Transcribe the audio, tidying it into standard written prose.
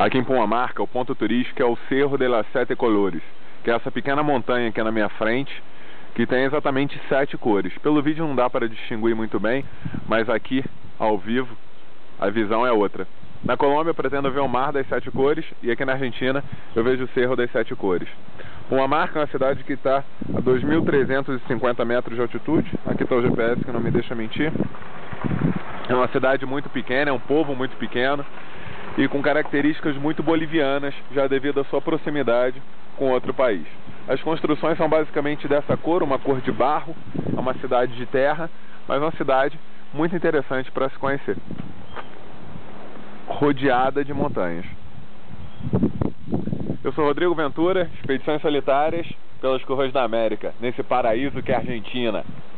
Aqui em Pumamarca, o ponto turístico é o Cerro de las Sete Colores, que é essa pequena montanha aqui na minha frente, que tem exatamente 7 cores. Pelo vídeo não dá para distinguir muito bem, mas aqui, ao vivo, a visão é outra. Na Colômbia eu pretendo ver o Mar das 7 Cores, e aqui na Argentina eu vejo o Cerro das 7 Cores. Pumamarca é uma cidade que está a 2.350 metros de altitude. Aqui está o GPS que não me deixa mentir. É uma cidade muito pequena, é um povo muito pequeno e com características muito bolivianas, já devido à sua proximidade com outro país. As construções são basicamente dessa cor, uma cor de barro. É uma cidade de terra, mas uma cidade muito interessante para se conhecer, rodeada de montanhas. Eu sou Rodrigo Ventura, Expedições Solitárias pelas Curvas da América, nesse paraíso que é a Argentina.